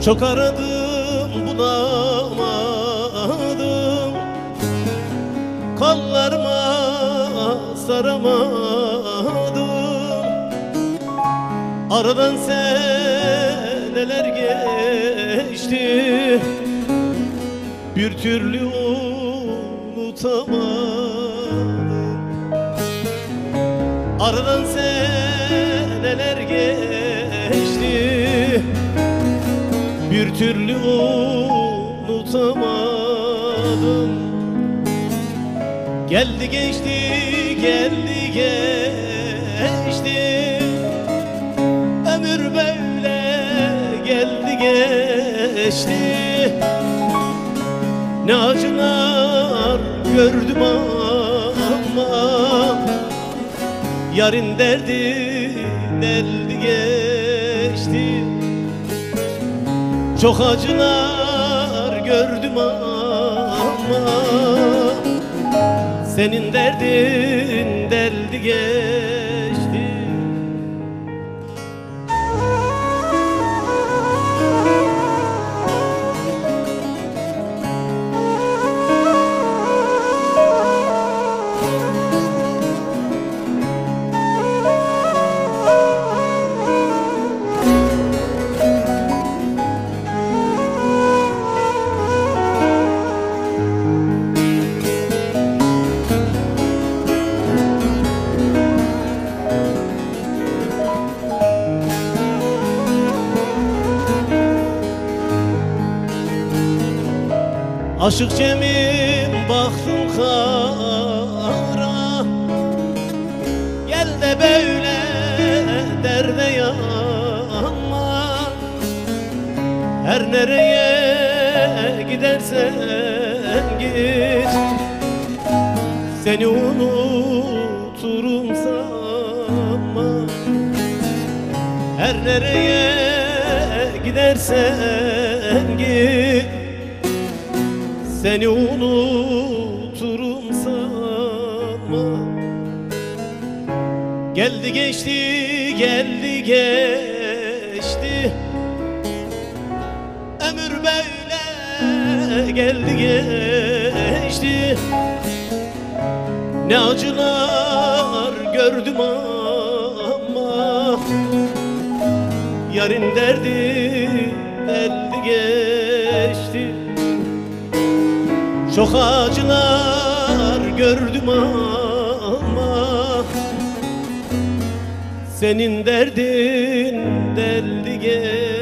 Çok aradım bulamadım, kollarıma saramadım. Aradan seneler geçti, bir türlü unutamadım. Aradan seneler geçti, bir türlü unutamadım. Geldi geçti, geldi geçti, ömür böyle geldi geçti. Ne acılar gördüm ama yarın derdi deldi geçti. Çok acılar gördüm ama senin derdin deldi geçti. Aşık Cem'im baktım kara, gel de böyle derde yanma. Her nereye gidersen git, seni unuturum sanma. Her nereye gidersen git, seni unuturum sanma. Geldi geçti, geldi geçti, ömür böyle geldi geçti. Ne acılar gördüm ama yarın derdi deldi geçti. Çok acılar gördüm ama senin derdin deldi geçti.